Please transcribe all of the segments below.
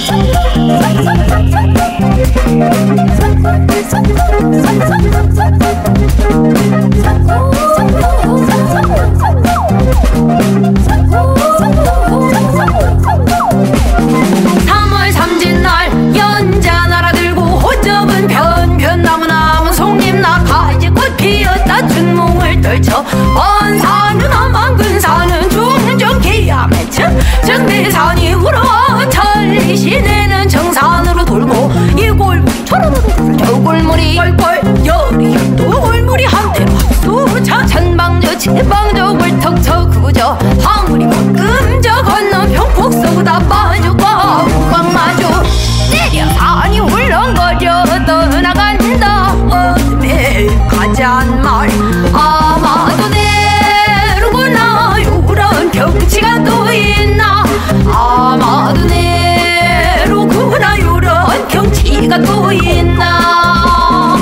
번사는 엄한 근사는 중정기야 맺힌 정대산이 울어 천리시내는 정산으로 돌고 이 골물이 저러르르 저 골물이 꼴꼴 열이 또 골물이 한대로 합수자 천방저 칠방저 골턱저 구저 황물이 볶음저 건너 평폭 쏘다 빠져가 우광마주 내려 산이 울렁거려 떠나간다 어둠에 가잔 말 아마도 내로구나 요런 경치가 또 있나 아마도 내로구나 요런 경치가 또 있나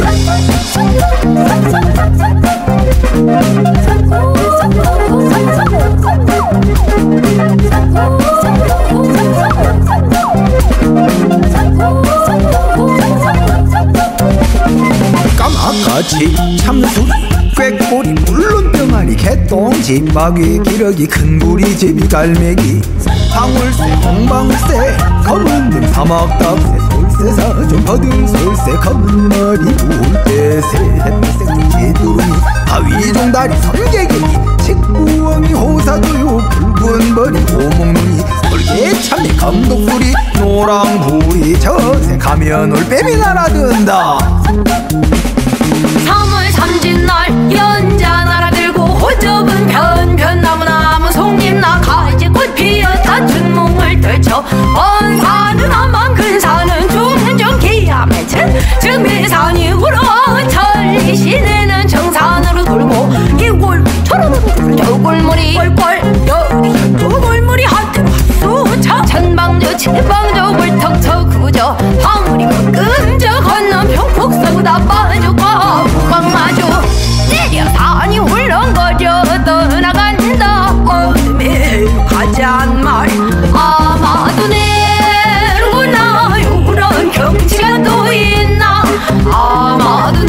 까마같이 참수리 꾀꼬리 물론 병아리 개똥집 마귀 기러기 큰구리 제비 갈매기 방울새 홍방울새 검은등 사막답새 솔새사좀 거든 솔새 검은머리 울대새 햇빛색 개두루미 바위종다리 설계개기 직구엉이 호사두요 붉은 머리 오목눈이 설계참새 감독소리 노랑불이 저새 가면 올빼미 날아든다 3월 삼진날 연자 날아들고 호접은 편편나무나무 송잎나 가지꽃 피었다 춘몽을 떨쳐 번사는 엄한 근사는 중정기야 맺힌 정대산이 울어 천리시내는 정산으로 돌고 이 골물이 저러르르 저 골물이 꼴꼴 열이 또 골물이 한대로 합수자 천방저 칠방저 골턱저 구저 황물이 볶음저 건너 평폭 쏘다 빠져가 우광마주 내려 산이 울렁거려 떠나간다 어둠에 가잔 말 아마도 내로구나 요런 경치가 또 있나 아마도